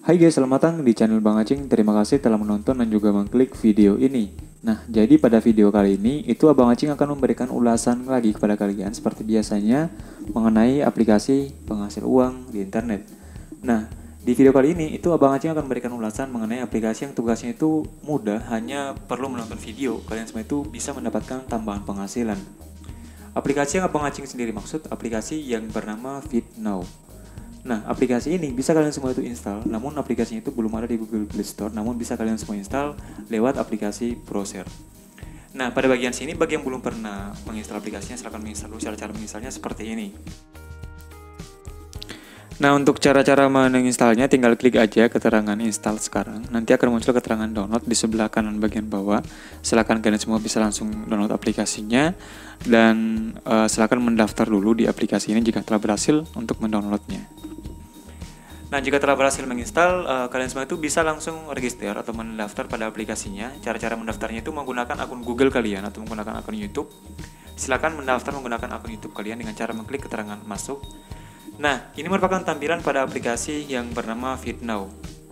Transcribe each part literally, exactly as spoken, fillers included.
Hai guys, selamat datang di channel Bang Acing. Terima kasih telah menonton dan juga mengklik video ini. Nah, jadi pada video kali ini, itu Abang Acing akan memberikan ulasan lagi kepada kalian seperti biasanya mengenai aplikasi penghasil uang di internet. Nah, di video kali ini, itu Abang Acing akan memberikan ulasan mengenai aplikasi yang tugasnya itu mudah, hanya perlu menonton video. Kalian semua itu bisa mendapatkan tambahan penghasilan. Aplikasi yang Abang Acing sendiri maksud, aplikasi yang bernama FitNow. Nah, aplikasi ini bisa kalian semua itu install, namun aplikasinya itu belum ada di Google Play Store, namun bisa kalian semua install lewat aplikasi browser. Nah, pada bagian sini, bagi yang belum pernah menginstal aplikasinya, silahkan menginstal dulu. Cara-cara menginstalnya seperti ini. Nah, untuk cara-cara menginstalnya, tinggal klik aja keterangan install sekarang. Nanti akan muncul keterangan download di sebelah kanan bagian bawah. Silahkan kalian semua bisa langsung download aplikasinya, dan uh, silahkan mendaftar dulu di aplikasi ini jika telah berhasil untuk mendownloadnya. Nah, jika telah berhasil menginstal, uh, kalian semua itu bisa langsung register atau mendaftar pada aplikasinya. Cara-cara mendaftarnya itu menggunakan akun Google kalian atau menggunakan akun YouTube. Silakan mendaftar menggunakan akun YouTube kalian dengan cara mengklik keterangan masuk. Nah, ini merupakan tampilan pada aplikasi yang bernama FitNow.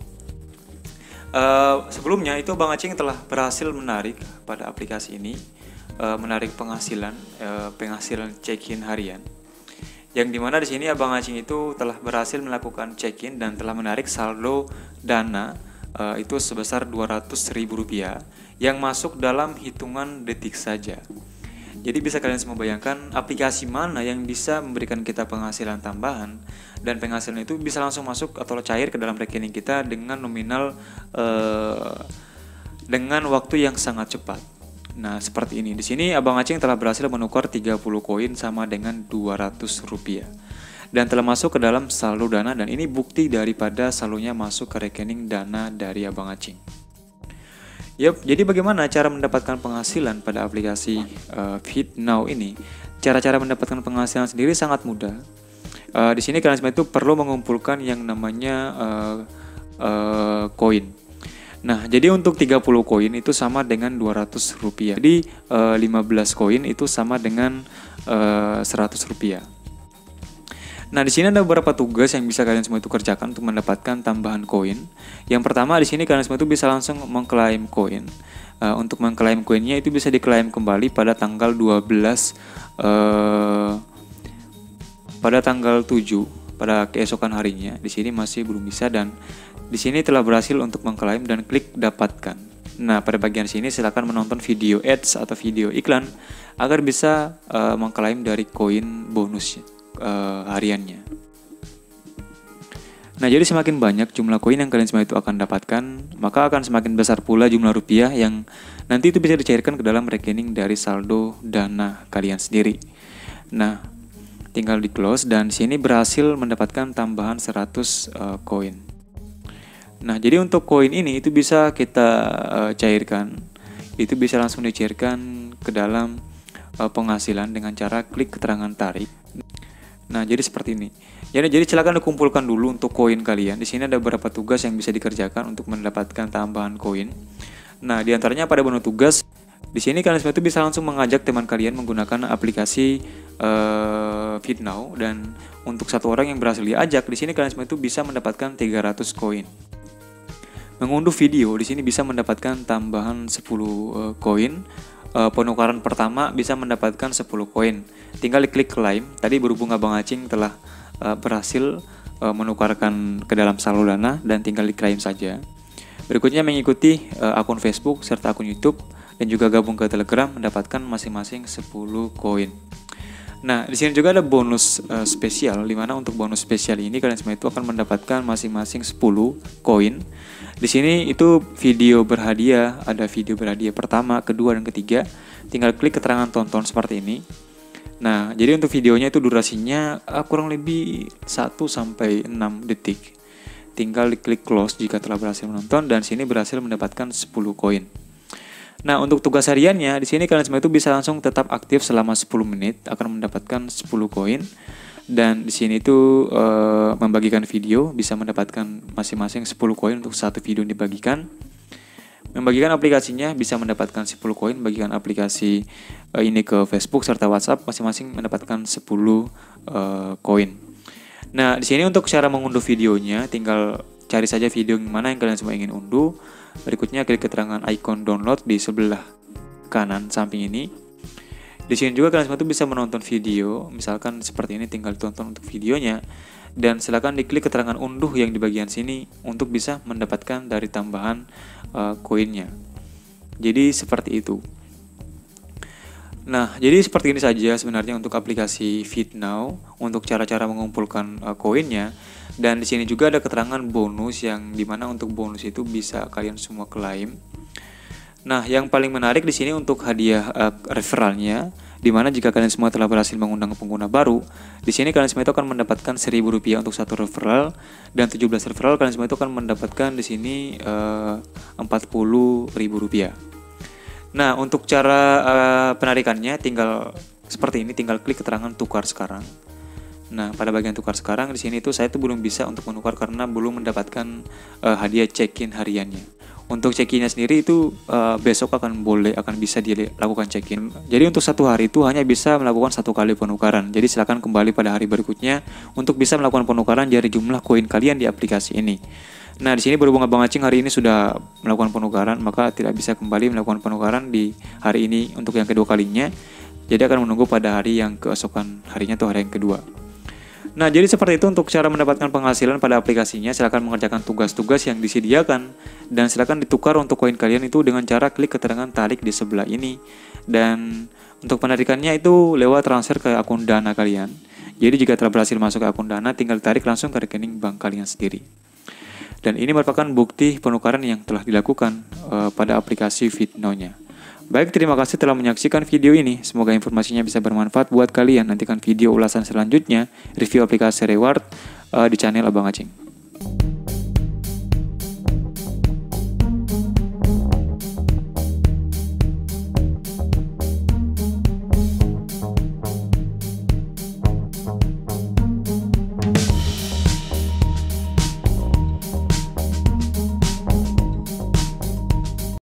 Uh, sebelumnya itu Bang Acing telah berhasil menarik pada aplikasi ini, uh, menarik penghasilan, uh, penghasilan check-in harian. Yang dimana di sini Abang Acing itu telah berhasil melakukan check-in dan telah menarik saldo dana uh, itu sebesar dua ratus ribu rupiah yang masuk dalam hitungan detik saja. Jadi bisa kalian semua bayangkan aplikasi mana yang bisa memberikan kita penghasilan tambahan, dan penghasilan itu bisa langsung masuk atau cair ke dalam rekening kita dengan nominal uh, dengan waktu yang sangat cepat. Nah, seperti ini. Di sini Abang Acing telah berhasil menukar tiga puluh koin sama dengan dua ratus rupiah. Dan telah masuk ke dalam saldo dana, dan ini bukti daripada saldonya masuk ke rekening dana dari Abang Acing. Yap, jadi bagaimana cara mendapatkan penghasilan pada aplikasi uh, FitNow ini? Cara-cara mendapatkan penghasilan sendiri sangat mudah. Uh, di sini kalian semua itu perlu mengumpulkan yang namanya uh, uh, koin. Nah, jadi untuk tiga puluh koin itu sama dengan dua ratus rupiah. Jadi e, lima belas koin itu sama dengan e, seratus rupiah. Nah, di sini ada beberapa tugas yang bisa kalian semua itu kerjakan untuk mendapatkan tambahan koin. Yang pertama, di sini kalian semua itu bisa langsung mengklaim koin. E, untuk mengklaim koinnya itu bisa diklaim kembali pada tanggal dua belas e, pada tanggal tujuh pada keesokan harinya. Di sini masih belum bisa, dan di sini telah berhasil untuk mengklaim dan klik dapatkan. Nah, pada bagian sini silakan menonton video ads atau video iklan agar bisa uh, mengklaim dari koin bonus uh, hariannya. Nah, jadi semakin banyak jumlah koin yang kalian semua itu akan dapatkan, maka akan semakin besar pula jumlah rupiah yang nanti itu bisa dicairkan ke dalam rekening dari saldo dana kalian sendiri. Nah, tinggal di close, dan di sini berhasil mendapatkan tambahan seratus uh, koin. Nah, jadi untuk koin ini itu bisa kita uh, cairkan, itu bisa langsung dicairkan ke dalam uh, penghasilan dengan cara klik keterangan tarik. Nah, jadi seperti ini. Jadi, jadi silakan dikumpulkan dulu untuk koin kalian. Di sini ada beberapa tugas yang bisa dikerjakan untuk mendapatkan tambahan koin. Nah, diantaranya pada menu tugas, di sini kalian semua itu bisa langsung mengajak teman kalian menggunakan aplikasi uh, FitNow, dan untuk satu orang yang berhasil diajak, di sini kalian semua itu bisa mendapatkan tiga ratus koin. Mengunduh video di sini bisa mendapatkan tambahan sepuluh koin. Uh, uh, penukaran pertama bisa mendapatkan sepuluh koin. Tinggal klik claim. Tadi berhubung Abang Acing telah uh, berhasil uh, menukarkan ke dalam saldo dana, dan tinggal diklaim saja. Berikutnya mengikuti uh, akun Facebook serta akun YouTube, dan juga gabung ke Telegram mendapatkan masing-masing sepuluh koin. Nah, di sini juga ada bonus uh, spesial, di mana untuk bonus spesial ini kalian semua itu akan mendapatkan masing-masing sepuluh koin. Di sini itu video berhadiah, ada video berhadiah pertama, kedua, dan ketiga. Tinggal klik keterangan tonton seperti ini. Nah, jadi untuk videonya itu durasinya uh, kurang lebih satu sampai enam detik. Tinggal diklik close jika telah berhasil menonton, dan sini berhasil mendapatkan sepuluh koin. Nah, untuk tugas hariannya, di sini kalian semua itu bisa langsung tetap aktif selama sepuluh menit, akan mendapatkan sepuluh koin. Dan di sini itu e, membagikan video bisa mendapatkan masing-masing sepuluh koin untuk satu video yang dibagikan. Membagikan aplikasinya bisa mendapatkan sepuluh koin, bagikan aplikasi e, ini ke Facebook serta WhatsApp masing-masing mendapatkan sepuluh koin. Nah, di sini untuk cara mengunduh videonya tinggal cari saja video yang mana yang kalian semua ingin unduh. Berikutnya klik keterangan icon download di sebelah kanan samping ini. Di sini juga kalian semua tuh bisa menonton video, misalkan seperti ini, tinggal tonton untuk videonya. Dan silakan diklik keterangan unduh yang di bagian sini untuk bisa mendapatkan dari tambahan uh, koinnya. Jadi seperti itu. Nah, jadi seperti ini saja sebenarnya untuk aplikasi FitNow untuk cara-cara mengumpulkan uh, koinnya. Dan di sini juga ada keterangan bonus yang dimana untuk bonus itu bisa kalian semua klaim. Nah, yang paling menarik di sini untuk hadiah uh, referralnya, di mana jika kalian semua telah berhasil mengundang pengguna baru, di sini kalian semua itu akan mendapatkan seribu rupiah untuk satu referral, dan tujuh belas referral kalian semua itu akan mendapatkan di sini uh, empat puluh ribu rupiah. Nah, untuk cara uh, penarikannya tinggal seperti ini, tinggal klik keterangan tukar sekarang. Nah, pada bagian tukar sekarang di sini itu saya tuh belum bisa untuk menukar karena belum mendapatkan uh, hadiah check-in hariannya. Untuk check-innya sendiri itu uh, besok akan boleh akan bisa dilakukan check-in. Jadi untuk satu hari itu hanya bisa melakukan satu kali penukaran. Jadi silakan kembali pada hari berikutnya untuk bisa melakukan penukaran dari jumlah koin kalian di aplikasi ini. Nah, di sini berhubung Abang Acing hari ini sudah melakukan penukaran, maka tidak bisa kembali melakukan penukaran di hari ini untuk yang kedua kalinya. Jadi akan menunggu pada hari yang keesokan harinya atau hari yang kedua. Nah, jadi seperti itu untuk cara mendapatkan penghasilan pada aplikasinya. Silakan mengerjakan tugas-tugas yang disediakan dan silakan ditukar untuk koin kalian itu dengan cara klik keterangan tarik di sebelah ini. Dan untuk penarikannya itu lewat transfer ke akun Dana kalian. Jadi jika telah berhasil masuk ke akun Dana, tinggal tarik langsung ke rekening bank kalian sendiri. Dan ini merupakan bukti penukaran yang telah dilakukan uh, pada aplikasi FitNow-nya. Baik, terima kasih telah menyaksikan video ini. Semoga informasinya bisa bermanfaat buat kalian. Nantikan video ulasan selanjutnya, review aplikasi reward uh, di channel Abang Acing.